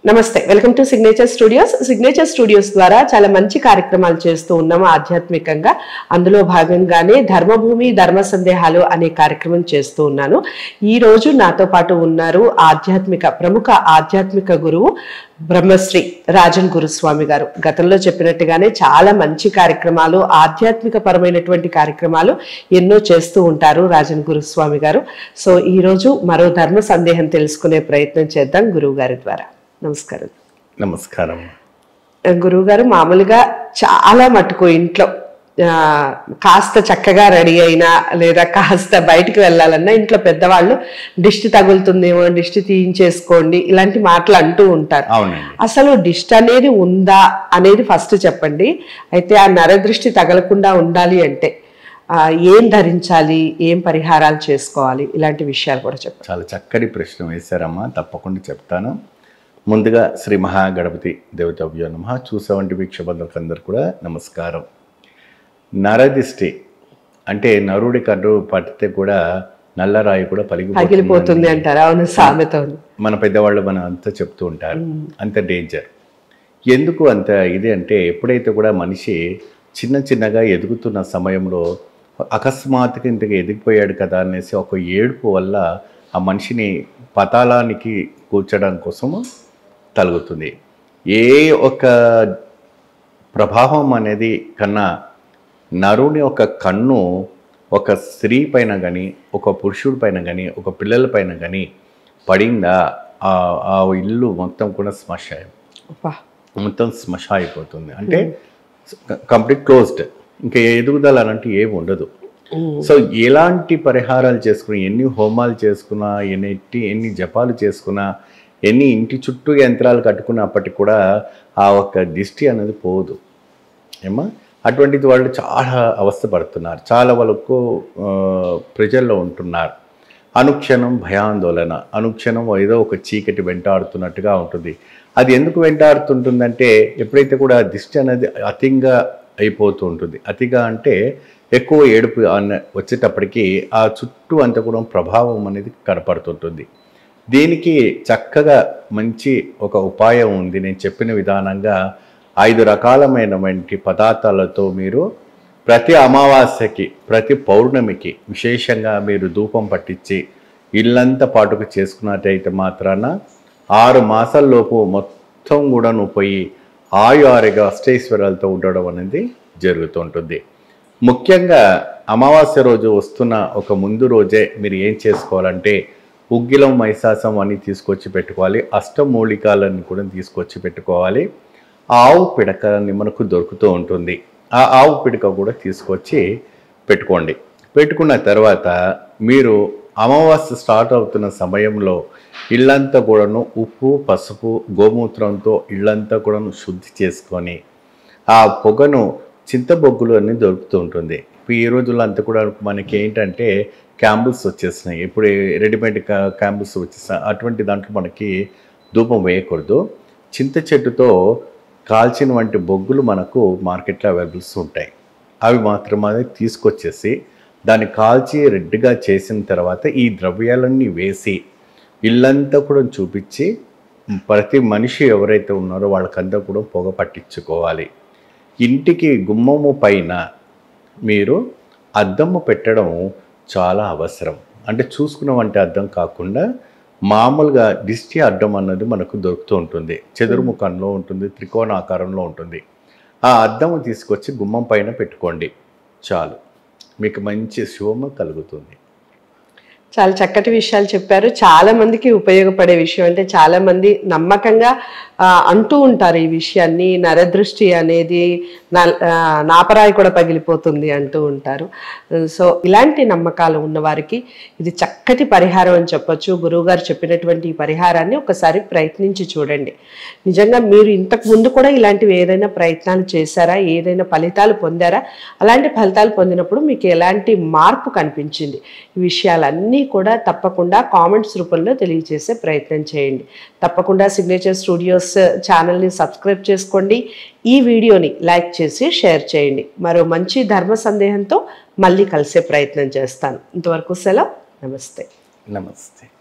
నమస్తే, welcome to signature studios. Signature studios ద్వారా చాలా మంచి కార్యక్రమాలు చేస్తూ ఉన్నాము ఆధ్యాత్మికంగా. అందులో భాగంగానే ధర్మభూమి ధర్మ సందేహాలు అనే కార్యక్రమం చేస్తూ ఉన్నాను. ఈ రోజు నాతో పాటు ఉన్నారు ప్రముఖ ఆధ్యాత్మిక గురువు బ్రహ్మశ్రీ రాజన్ గురుస్వామి గారు. గతంలో చెప్పినట్టుగానే చాలా మంచి కార్యక్రమాలు, ఆధ్యాత్మిక పరమైనటువంటి కార్యక్రమాలు ఎన్నో చేస్తూ ఉంటారు రాజన్ గురుస్వామి గారు. సో ఈ రోజు మరో ధర్మ సందేహం తెలుసుకునే ప్రయత్నం చేద్దాం గురువు గారి ద్వారా. నమస్కారం. నమస్కారం గురువుగారు, మామూలుగా చాలా మటుకు ఇంట్లో కాస్త చక్కగా రెడీ అయినా లేదా కాస్త బయటికి వెళ్ళాలన్నా ఇంట్లో పెద్దవాళ్ళు దిష్టి తగులుతుందేమో, దిష్టి తీయించేసుకోండి, ఇలాంటి మాటలు అంటూ ఉంటారు. అసలు దిష్టి అనేది ఉందా అనేది ఫస్ట్ చెప్పండి. అయితే ఆ నరదృష్టి తగలకుండా ఉండాలి అంటే ఏం ధరించాలి, ఏం పరిహారాలు చేసుకోవాలి, ఇలాంటి విషయాలు కూడా చెప్పండి. చాలా చక్కటి ప్రశ్న వేశారమ్మా, తప్పకుండా చెప్తాను. ముందుగా శ్రీ మహాగణపతి దేవతాభ్యో నమః. చూసేవంటి వీక్షబంధులందరూ కూడా నమస్కారం. నరదిష్టి అంటే నరుడి కన్ను పడితే కూడా నల్లరాయి కూడా పగిలిపోతుంది అంటారు. అవును, సామెత. మన పెద్దవాళ్ళు మనం అంతా చెప్తూ ఉంటారు. అంత డేంజర్ ఎందుకు అంత ఇది అంటే, ఎప్పుడైతే కూడా మనిషి చిన్నగా ఎదుగుతున్న సమయంలో అకస్మాత్తుగా ఇంతగా ఎదిగిపోయాడు కదా అనేసి ఒక ఏడుపు వల్ల ఆ మనిషిని పతాళానికి కూర్చడం కోసము తలుగుతుంది. ఏ ఒక ప్రభావం అనేది కన్నా నరుని ఒక కన్ను ఒక స్త్రీ పైన కానీ, ఒక పురుషుడి పైన కానీ, ఒక పిల్లల పైన కానీ పడిందా, ఆ ఇల్లు మొత్తం కూడా స్మష్ అయిపోతుంది. అంటే కంప్లీట్ క్లోజ్డ్, ఇంకా ఎదుగుదల అంటే ఏమి ఉండదు. సో ఎలాంటి పరిహారాలు చేసుకున్నా, ఎన్ని హోమాలు చేసుకున్నా, ఎన్ని జపాలు చేసుకున్నా, ఎన్ని ఇంటి చుట్టూ యంత్రాలు కట్టుకున్నప్పటికీ కూడా ఆ ఒక్క దిష్టి అనేది పోదు ఏమా. అటువంటిది వాళ్ళు చాలా అవస్థపడుతున్నారు, చాలా వాళ్ళకు ప్రజల్లో ఉంటున్నారు. అనుక్షణం భయాందోళన, అనుక్షణం ఏదో ఒక చీకటి వెంటాడుతున్నట్టుగా ఉంటుంది. అది ఎందుకు వెంటాడుతుంటుందంటే, ఎప్పుడైతే కూడా దిష్టి అనేది అతిగా అయిపోతూ ఉంటుంది. అతిగా అంటే ఎక్కువ ఏడుపు వచ్చేటప్పటికి ఆ చుట్టూ అంతా కూడా ప్రభావం అనేది కనపడుతుంటుంది. దీనికి చక్కగా మంచి ఒక ఉపాయం ఉంది. నేను చెప్పిన విధానంగా 5 రకాలమైనటువంటి పదార్థాలతో మీరు ప్రతి అమావాస్యకి, ప్రతి పౌర్ణమికి విశేషంగా మీరు ధూపం పట్టించి ఇల్లంతా పాటుకు చేసుకున్నట్టయితే మాత్రాన 6 మాసాల్లోపు మొత్తం కూడా నువ్వు పోయి ఆయుఆరోగ్య అష్టైశ్వర్యాలతో ఉండడం అనేది జరుగుతుంటుంది. ముఖ్యంగా అమావాస్య రోజు వస్తున్న ఒక ముందు రోజే మీరు ఏం చేసుకోవాలంటే, ఉగ్గిలం మైసాసం అని తీసుకొచ్చి పెట్టుకోవాలి. అష్టమూలికాలని కూడా తీసుకొచ్చి పెట్టుకోవాలి. ఆవు పిడకని మనకు దొరుకుతూ ఉంటుంది. ఆ ఆవు పిడక కూడా తీసుకొచ్చి పెట్టుకోండి. పెట్టుకున్న తర్వాత మీరు అమావాస్య స్టార్ట్ అవుతున్న సమయంలో ఇల్లంతా కూడాను ఉప్పు, పసుపు, గోమూత్రంతో ఇల్లంతా కూడాను శుద్ధి చేసుకొని, ఆ పొగను చింతబొగ్గులు అన్నీ దొరుకుతూ ఉంటుంది. ఇప్పుడు ఈ రోజుల్లో అంతా కూడా మనకి ఏంటంటే క్యాంబుల్స్ వచ్చేసినాయి. ఇప్పుడు రెడీమేడ్ క్యాంబుల్స్ వచ్చేసినాయి. అటువంటి దాంట్లో మనకి ధూపం వేయకూడదు. చింత చెట్టుతో కాల్చిన వంటి బొగ్గులు మనకు మార్కెట్లో అవైలబుల్స్ ఉంటాయి. అవి మాత్రమే తీసుకొచ్చేసి దాన్ని కాల్చి రెడ్గా చేసిన తర్వాత ఈ ద్రవ్యాలన్నీ వేసి ఇల్లంతా కూడా చూపించి ప్రతి మనిషి ఎవరైతే ఉన్నారో వాళ్ళకంతా కూడా పొగ పట్టించుకోవాలి. ఇంటికి గుమ్మము పైన మీరు అద్దము పెట్టడం చాలా అవసరం. అంటే చూసుకున్నామంటే అద్దం కాకుండా మామూలుగా దిష్టి అద్దం అన్నది మనకు దొరుకుతూ ఉంటుంది. చతుర్ముఖంలో ఉంటుంది, త్రికోణాకారంలో ఉంటుంది. ఆ అద్దము తీసుకొచ్చి గుమ్మం పైన పెట్టుకోండి, చాలు, మీకు మంచి శుభము కలుగుతుంది. చాలా చక్కటి విషయాలు చెప్పారు. చాలా మందికి ఉపయోగపడే విషయం. అంటే చాలా మంది నమ్మకంగా అంటూ ఉంటారు ఈ విషయాన్ని. నరదృష్టి అనేది నాపరాయి కూడా పగిలిపోతుంది అంటూ ఉంటారు. సో ఇలాంటి నమ్మకాలు ఉన్నవారికి ఇది చక్కటి పరిహారం అని చెప్పొచ్చు. గురువుగారు చెప్పినటువంటి ఈ పరిహారాన్ని ఒకసారి ప్రయత్నించి చూడండి. నిజంగా మీరు ఇంతకు ముందు కూడా ఇలాంటివి ఏదైనా ప్రయత్నాలు చేశారా, ఏదైనా ఫలితాలు పొందారా? అలాంటి ఫలితాలు పొందినప్పుడు మీకు ఎలాంటి మార్పు కనిపించింది? ఈ విషయాలన్నీ కూడా తప్పకుండా కామెంట్స్ రూపంలో తెలియజేసే ప్రయత్నం చేయండి. తప్పకుండా సిగ్నేచర్ స్టూడియోస్ ఛానల్ని సబ్స్క్రైబ్ చేసుకోండి. ఈ వీడియోని లైక్ చేసి షేర్ చేయండి. మరో మంచి ధర్మ సందేహంతో మళ్ళీ కలిసే ప్రయత్నం చేస్తాను. ఇంతవరకు సెలవు. నమస్తే. నమస్తే.